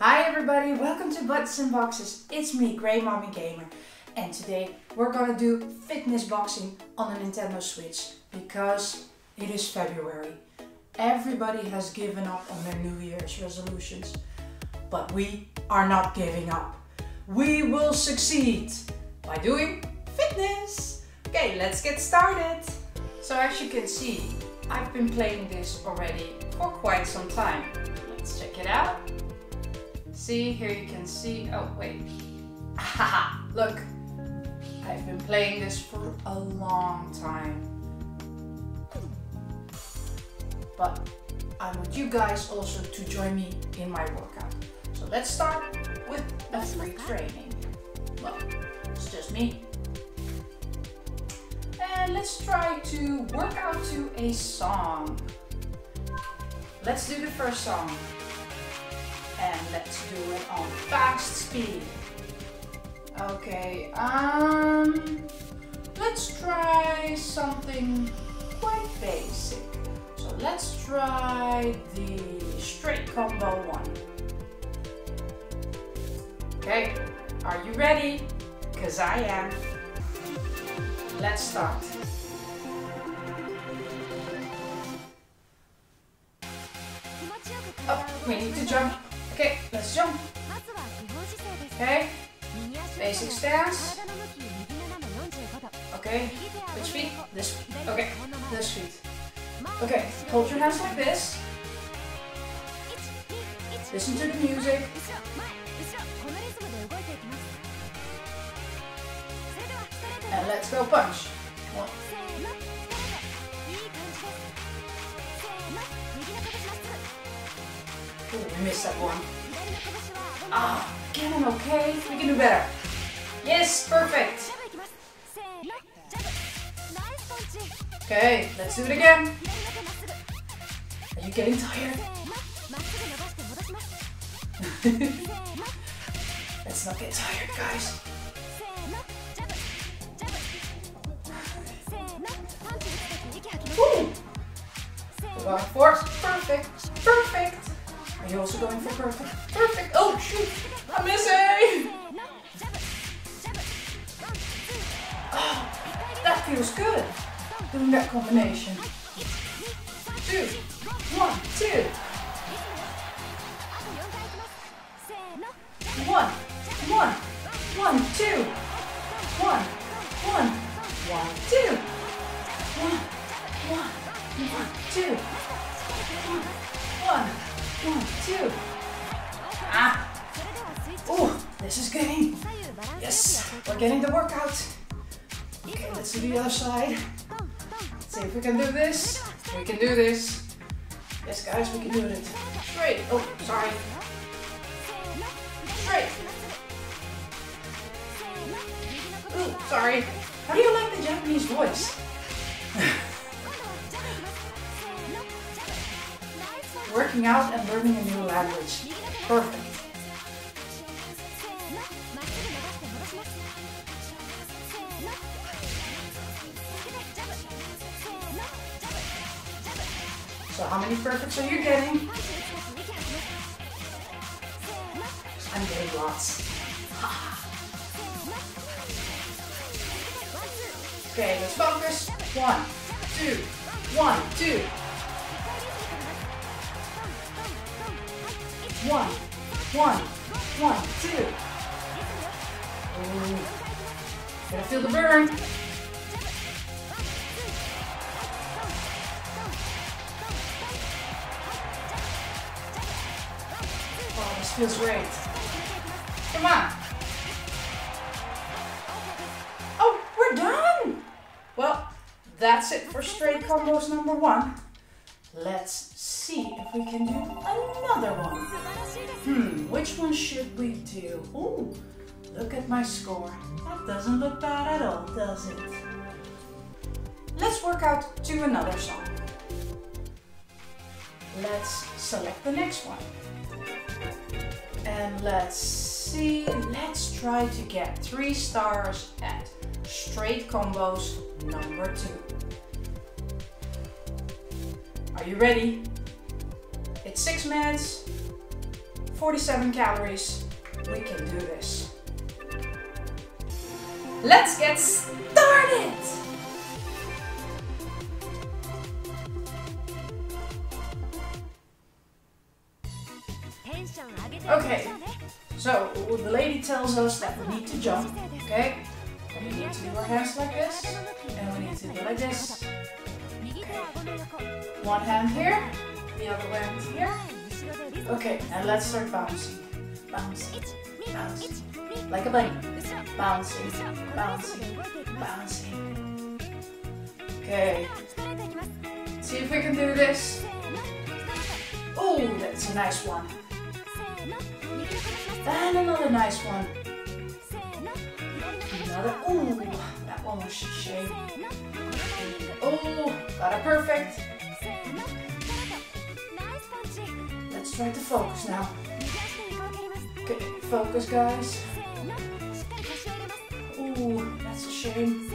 Hi everybody, welcome to Butts and Boxes. It's me, Grey Mommy Gamer, and today we're gonna do fitness boxing on the Nintendo Switch because it is February. Everybody has given up on their New Year's resolutions, but we are not giving up. We will succeed by doing fitness. Okay, let's get started. So as you can see, I've been playing this already for quite some time. Let's check it out. See, here you can see, oh wait, haha, look, I've been playing this for a long time, but I want you guys also to join me in my workout. So let's start with a free training. Well, it's just me. And let's try to work out to a song. Let's do the first song. And let's do it on fast speed. Okay, let's try something quite basic. So let's try the straight combo one. Okay, are you ready? Because I am. Let's start. Oh, we need to jump. Okay, let's jump. Okay, basic stance. Okay, which feet? This feet. Okay, this feet. Okay, hold your hands like this. Listen to the music. And let's go punch. One. Ooh, we missed that one. Ah, again, okay. We can do better. Yes, perfect. Okay, let's do it again. Are you getting tired? Let's not get tired, guys. Woo! We're going for perfect, perfect. Are you also going for perfect? Perfect! Oh shoot! I'm missing! Oh, that feels good! Doing that combination. 2, 1, 2. 1, 1, 1, 2. 1, 1, 1, 2. 1, 1, 1, 2. 1, 1, 2. Ah! Oh, this is getting. Yes, we're getting the workout. Okay, let's do the other side. Let's see if we can do this. We can do this. Yes, guys, we can do it. Straight. Oh, sorry. Straight. Oh, sorry. How do you like the Japanese voice? Working out and learning a new language. Perfect. So how many perfects are you getting? I'm getting lots. Okay, let's focus. 1, 2, 1, 2. 1, 1, 1, 2. Ooh. Gotta feel the burn. Oh, this feels great. Come on. Oh, we're done. Well, that's it for straight combos number 1. Let's see if we can do another one. Which one should we do? Oh, look at my score. That doesn't look bad at all, does it? Let's work out to another song. Let's select the next one. And let's see, let's try to get 3 stars at straight combos number 2. Are you ready? It's 6 minutes, 47 calories. We can do this. Let's get started! Okay, so the lady tells us that we need to jump, okay? And we need to do our hands like this, and we need to go like this. Okay. One hand here, the other hand here. Okay, and let's start bouncing. Bouncing, bouncing, like a bunny. Bouncing, bouncing, bouncing. Okay, see if we can do this. Oh, that's a nice one. And another nice one. Another, ooh, that one was a shame. Oh, got it perfect. Let's try to focus now. Okay, focus guys. Ooh, that's a shame.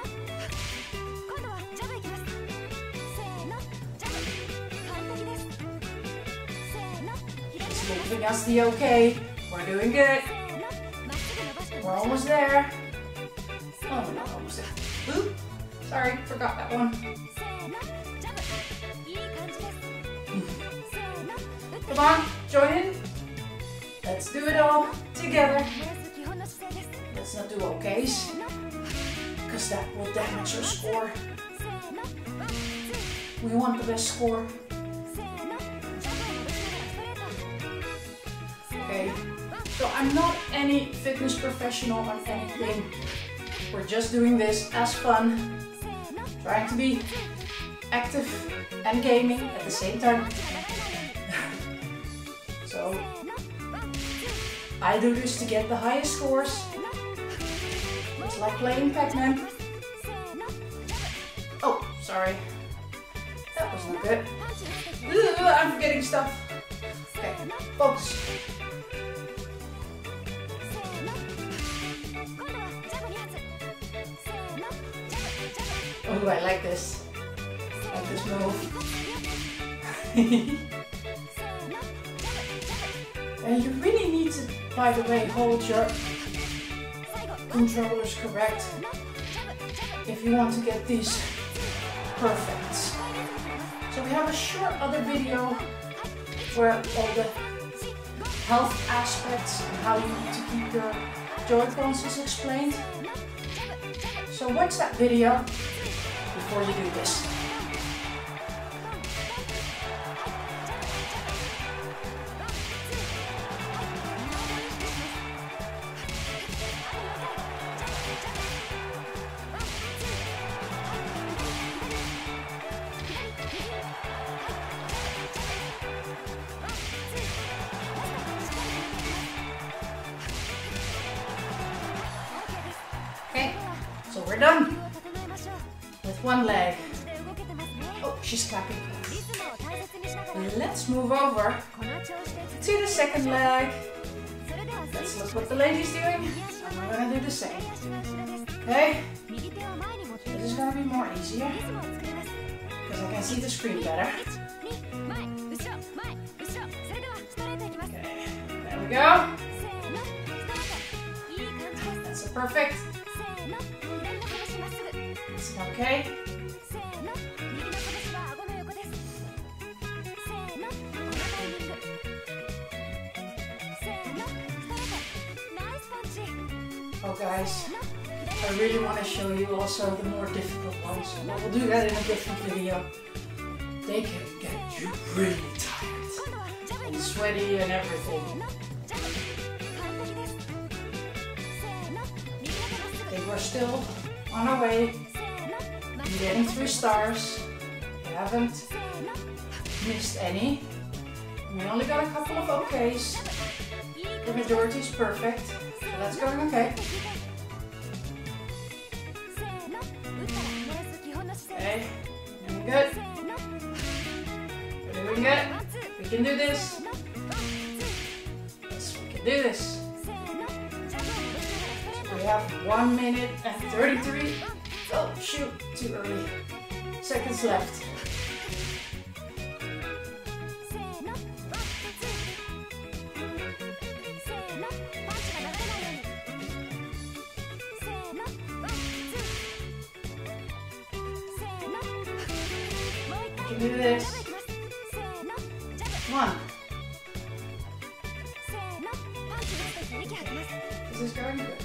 It's giving us the okay. We're doing good. We're almost there. Oh, we're not almost there. Oop. Sorry, forgot that one. Come on, join in. Let's do it all together. Let's not do okays, because that will damage our score. We want the best score. Okay, so I'm not any fitness professional on anything. We're just doing this as fun, trying to be active and gaming at the same time. So I do this to get the highest scores. It's like playing Pac-Man. Oh, sorry. That was not good. Ooh, I'm forgetting stuff. Okay, focus. Oh, I like this. I like this move. And you really need to, by the way, hold your controllers correct if you want to get these perfects. So we have a short other video where all the health aspects and how you need to keep your Joy-Cons is explained. So watch that video before you do this. Okay, so we're done with one leg. Oh, she's clapping. Let's move over to the second leg. Let's look what the lady's doing, and we're gonna do the same. Okay, this is gonna be more easier because I can see the screen better. Okay, there we go. That's a perfect. Okay. Oh guys, I really want to show you also the more difficult ones, but we'll do that in a different video. They can get you really tired and sweaty and everything. Okay, we're still on our way. I'm getting 3 stars. We haven't missed any. We only got a couple of okays. The majority is perfect, so that's going okay. Okay, doing good. We're doing good. We can do this. Yes, we can do this. So we have 1 minute and 33. Oh shoot, too early. Seconds left. can do this. 1. This is going good.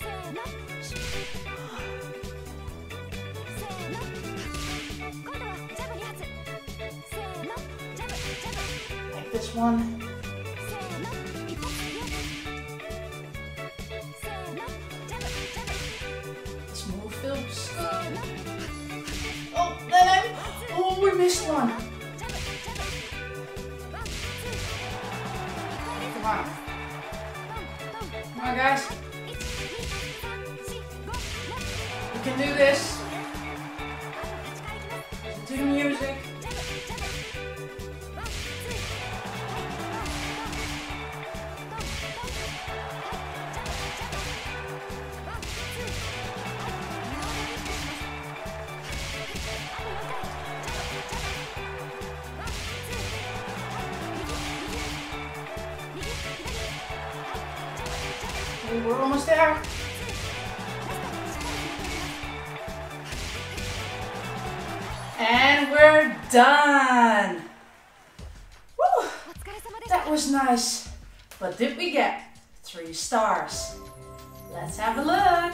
Like this one. This move feels good. Oh, we missed one. Come on. Come on, guys. We can do this. To the music. We're almost there. And we're done. Woo! That was nice. But did we get 3 stars? Let's have a look.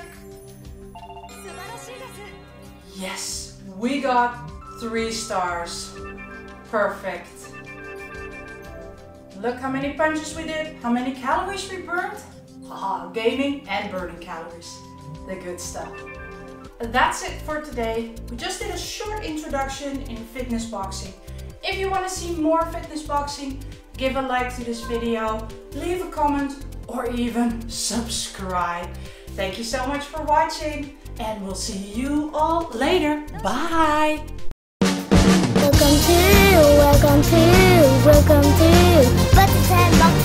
Yes, we got 3 stars. Perfect. Look how many punches we did, how many calories we burned. Haha, gaining and burning calories. The good stuff. That's it for today. We just did a short introduction in fitness boxing. If you want to see more fitness boxing, give a like to this video, leave a comment or even subscribe. Thank you so much for watching and we'll see you all later. Bye! Welcome to Button Boxing.